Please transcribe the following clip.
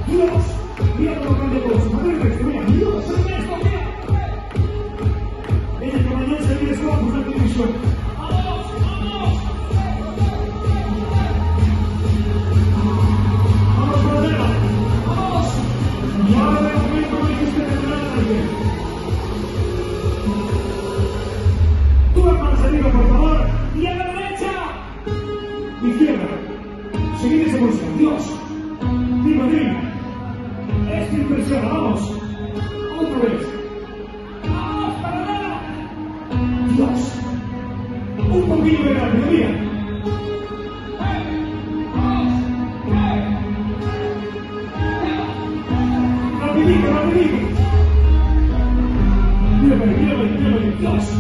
Dios, mira cómo cambia todo. Su madre me mira, Dios, esto, mira. Ella que mañana se viene su ojos de televisión. ¡Vamos, vamos! ¡Vamos, Cordero! ¡Vamos! Y ahora ven bien cómo dijiste que te aire. Tú hermano, por favor. Y a la derecha. Izquierda. Seguid esa música. Dios. Viva Madrid. Esta impresión. Vamos. Otra vez. Vamos, para Dios. Un poquillo de grande. Mira. Rapidito, rapidito. Mírame, Dios.